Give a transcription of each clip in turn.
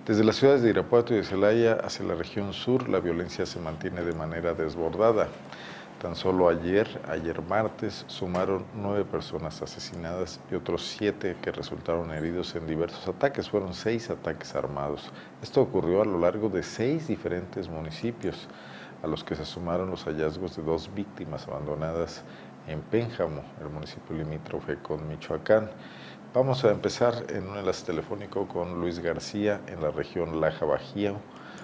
Desde las ciudades de Irapuato y de Celaya hacia la región sur, la violencia se mantiene de manera desbordada. Tan solo ayer martes, sumaron 9 personas asesinadas y otros 7 que resultaron heridos en diversos ataques. Fueron 6 ataques armados. Esto ocurrió a lo largo de 6 diferentes municipios, a los que se sumaron los hallazgos de 2 víctimas abandonadas en Pénjamo, el municipio limítrofe con Michoacán. Vamos a empezar en un enlace telefónico con Luis García en la región Laja-Bajío.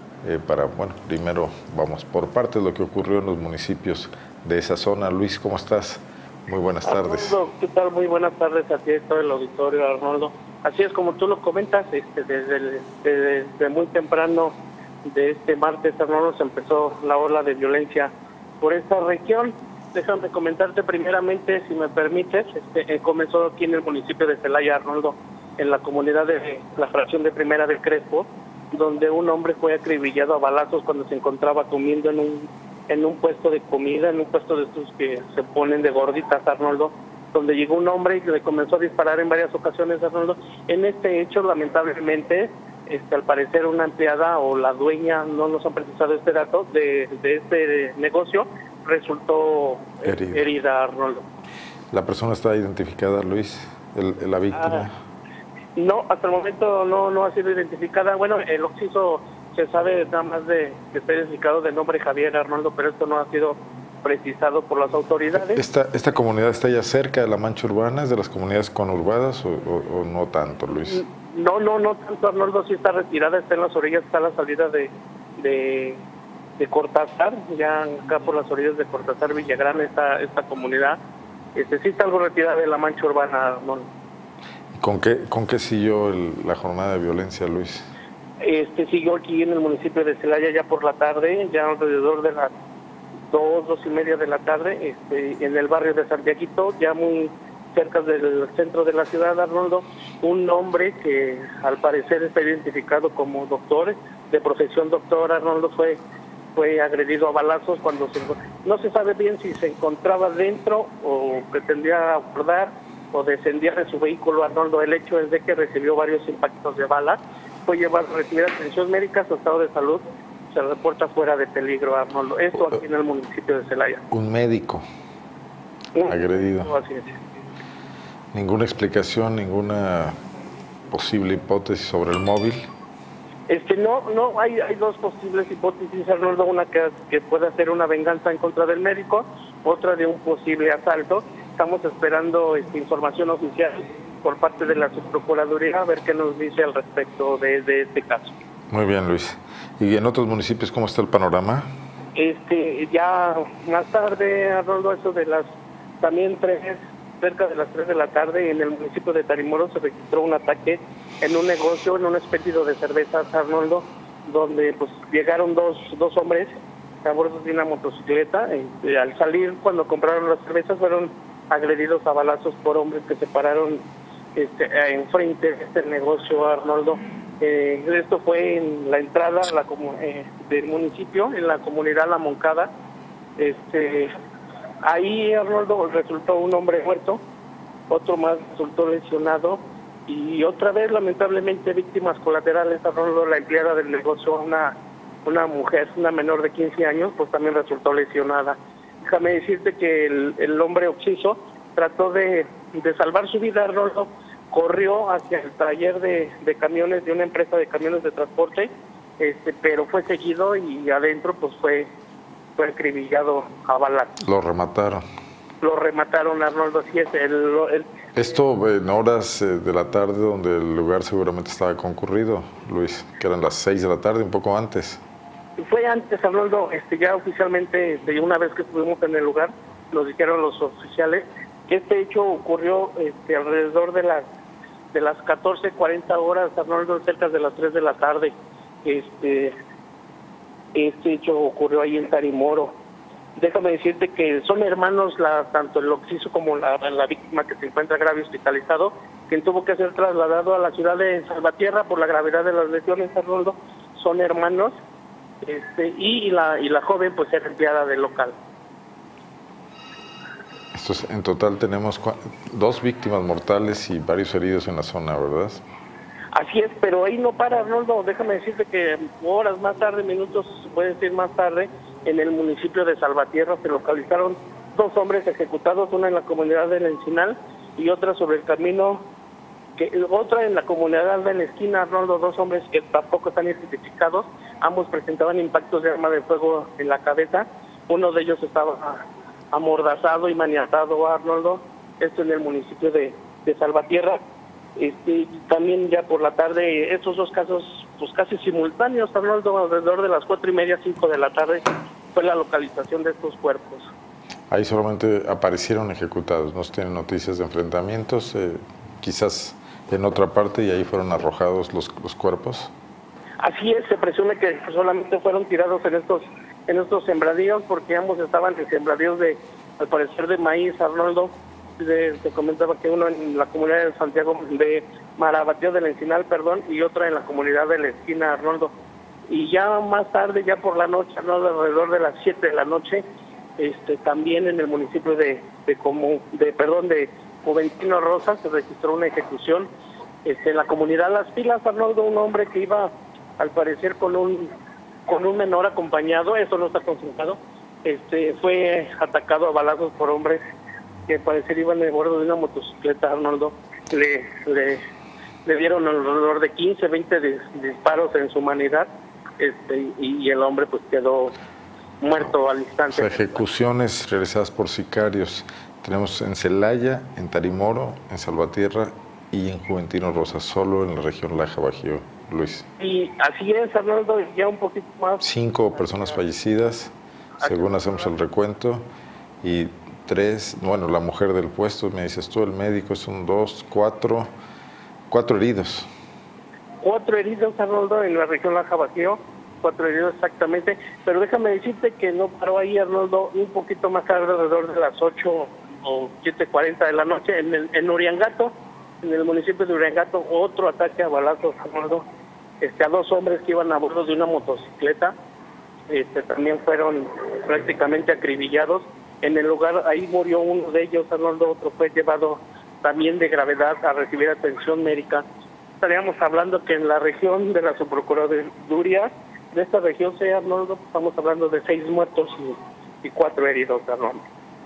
Primero vamos por partes lo que ocurrió en los municipios de esa zona. Luis, ¿cómo estás? Muy buenas tardes. Arnoldo, ¿qué tal? Muy buenas tardes a ti, todo el auditorio, Arnoldo. Así es, como tú lo comentas, desde muy temprano de este martes, Arnoldo, se empezó la ola de violencia por esta región. Déjame comentarte primeramente, si me permites, comenzó aquí en el municipio de Celaya, Arnoldo, en la comunidad de la fracción de Primera del Crespo, donde un hombre fue acribillado a balazos cuando se encontraba comiendo en un puesto de comida, en un puesto de estos que se ponen de gorditas, Arnoldo, donde llegó un hombre y le comenzó a disparar en varias ocasiones, Arnoldo. En este hecho, lamentablemente, al parecer una empleada o la dueña, no nos han precisado este dato, de este negocio, resultó herida, Arnoldo. ¿La persona está identificada, Luis, la víctima? No, hasta el momento no ha sido identificada. Bueno, el occiso se sabe nada más que está identificado de nombre Javier, Arnoldo, pero esto no ha sido precisado por las autoridades. ¿Esta comunidad está ya cerca de la mancha urbana? ¿Es de las comunidades conurbadas o no tanto, Luis? No tanto, Arnoldo. Sí está retirada, está en las orillas, está a la salida de Cortázar, ya acá por las orillas de Cortázar, Villagrán, esta comunidad. Sí está algo retirada de la mancha urbana, Arnoldo. ¿Con qué siguió la jornada de violencia, Luis? Siguió aquí en el municipio de Celaya ya por la tarde, ya alrededor de las 2:30 de la tarde, en el barrio de Santiaguito, ya muy cerca del centro de la ciudad, Arnoldo. Un hombre que al parecer está identificado como doctor, de profesión doctor, Arnoldo, fue agredido a balazos cuando no se sabe bien si se encontraba dentro o pretendía abordar o descendía de su vehículo, Arnoldo. El hecho es de que recibió varios impactos de bala, fue llevado a recibir atención médica, su estado de salud se reporta fuera de peligro, Arnoldo. Esto aquí en el municipio de Celaya. Un médico agredido. Así es. ¿Ninguna explicación, ninguna posible hipótesis sobre el móvil? No, hay 2 posibles hipótesis, Arnoldo. Una que pueda ser una venganza en contra del médico, otra de un posible asalto. Estamos esperando información oficial por parte de la Subprocuraduría a ver qué nos dice al respecto de este caso. Muy bien, Luis. ¿Y en otros municipios cómo está el panorama? Ya más tarde, Arnoldo, eso de cerca de las 3 de la tarde, en el municipio de Tarimoro se registró un ataque en un negocio, en un expendio de cervezas, Arnoldo, donde pues llegaron dos hombres a bordo de una motocicleta. Al salir, cuando compraron las cervezas, fueron agredidos a balazos por hombres que se pararon enfrente de este negocio, Arnoldo. Esto fue en la entrada del municipio, en la comunidad La Moncada. Ahí, Arnoldo, resultó un hombre muerto, otro más resultó lesionado y otra vez, lamentablemente, víctimas colaterales, Arnoldo. La empleada del negocio, una mujer, una menor de 15 años, pues también resultó lesionada. Déjame decirte que el hombre occiso trató de salvar su vida, Arnoldo. Corrió hacia el taller de camiones de una empresa de camiones de transporte, pero fue seguido y adentro pues fue acribillado a balas. Lo remataron. Lo remataron, Arnoldo. Así es. Esto en horas de la tarde, donde el lugar seguramente estaba concurrido, Luis, que eran las 6 de la tarde, un poco antes. Fue antes, Arnoldo. Ya oficialmente, una vez que estuvimos en el lugar, nos dijeron los oficiales que este hecho ocurrió alrededor de las 14:40 horas, Arnoldo, cerca de las 3 de la tarde. Este hecho ocurrió ahí en Tarimoro. Déjame decirte que son hermanos, tanto el occiso como la víctima, que se encuentra grave hospitalizado, quien tuvo que ser trasladado a la ciudad de Salvatierra por la gravedad de las lesiones, Arnoldo. Son hermanos, y la joven pues era empleada del local. En total tenemos 2 víctimas mortales y varios heridos en la zona, ¿verdad? Así es, pero ahí no para, Arnoldo. Déjame decirte que horas más tarde, minutos, puede decir más tarde, en el municipio de Salvatierra se localizaron 2 hombres ejecutados, una en la comunidad del Encinal y otra sobre el camino, otra en la comunidad de la esquina, Arnoldo. 2 hombres que tampoco están identificados. Ambos presentaban impactos de arma de fuego en la cabeza. Uno de ellos estaba amordazado y maniatado, Arnoldo. Esto en el municipio de Salvatierra. También ya por la tarde, estos 2 casos pues casi simultáneos, Arnoldo, alrededor de las 4:30, 5 de la tarde, fue la localización de estos cuerpos. Ahí solamente aparecieron ejecutados, no se tienen noticias de enfrentamientos, quizás en otra parte, y ahí fueron arrojados los cuerpos. Así es, se presume que solamente fueron tirados en estos sembradíos, porque ambos estaban en sembradíos al parecer de maíz, Arnoldo. Se comentaba que uno en la comunidad de Santiago de Marabatío del Encinal, y otra en la comunidad de la esquina, Arnoldo. Y ya más tarde, ya por la noche, Arnoldo, alrededor de las 7 de la noche, también en el municipio de Juventino Rosas se registró una ejecución. En la comunidad Las Pilas, Arnoldo, un hombre que iba al parecer con un menor acompañado, eso no está confirmado, fue atacado a balazos por hombres que al parecer iban a bordo de una motocicleta, Arnoldo. Le dieron alrededor de 15, 20 disparos en su humanidad, y el hombre pues quedó muerto al instante. Ejecuciones realizadas por sicarios tenemos en Celaya, en Tarimoro, en Salvatierra y en Juventino Rosas, solo en la región Laja Bajío, Luis. Y así es, Arnoldo, ya un poquito más. 5 personas fallecidas, según hacemos el recuento, y 3, bueno, la mujer del puesto, me dices tú, el médico, son 2, 4 heridos. 4 heridos, Arnoldo, en la región Laja Bajío, 4 heridos exactamente, pero déjame decirte que no paró ahí, Arnoldo, un poquito más tarde, alrededor de las 8 o 7:40 de la noche, en Uriangato, en el municipio de Uriangato, otro ataque a balazos, Arnoldo, a 2 hombres que iban a bordo de una motocicleta, también fueron prácticamente acribillados. En el lugar, ahí murió uno de ellos, Arnoldo, otro fue llevado también de gravedad a recibir atención médica. Estaríamos hablando que en la región de la Subprocuraduría, de esta región, Arnoldo, estamos hablando de 6 muertos y 4 heridos, Arnoldo.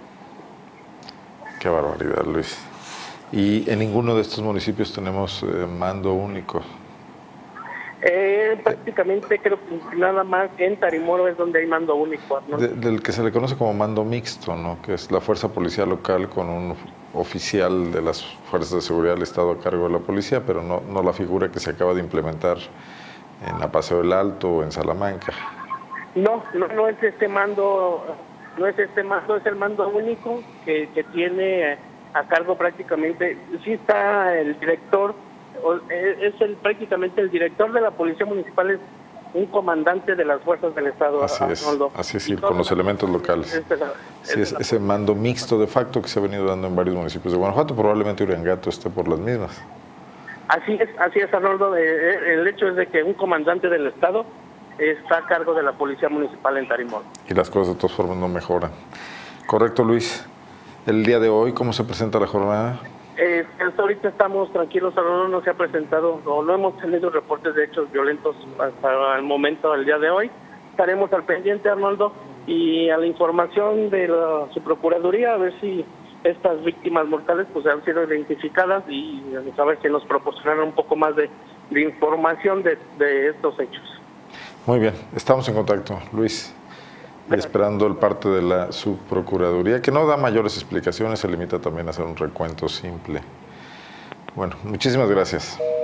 Qué barbaridad, Luis. Y en ninguno de estos municipios tenemos mando único. Prácticamente creo que nada más en Tarimoro es donde hay mando único, ¿no? Del que se le conoce como mando mixto, ¿no? Que es la fuerza policial local con un oficial de las fuerzas de seguridad del Estado a cargo de la policía, pero no la figura que se acaba de implementar en la Paseo del Alto o en Salamanca. No es este mando, es el mando único que tiene a cargo prácticamente, sí está el director, prácticamente el director de la Policía Municipal, es un comandante de las fuerzas del Estado. Así es, con los elementos locales. Es ese mando mixto de facto que se ha venido dando en varios municipios de Guanajuato, probablemente Uriangato esté por las mismas. Así es, Arnoldo. El hecho es de que un comandante del Estado está a cargo de la Policía Municipal en Tarimoro. Y las cosas de todas formas no mejoran. Correcto, Luis. El día de hoy, ¿cómo se presenta la jornada? Hasta ahorita estamos tranquilos, Arnoldo, no se ha presentado, no hemos tenido reportes de hechos violentos hasta el momento, el día de hoy. Estaremos al pendiente, Arnoldo, y a la información de la Subprocuraduría, a ver si estas víctimas mortales pues han sido identificadas y a ver si nos proporcionaron un poco más de información de estos hechos. Muy bien, estamos en contacto, Luis. Y esperando el parte de la Subprocuraduría, que no da mayores explicaciones, se limita también a hacer un recuento simple. Bueno, muchísimas gracias.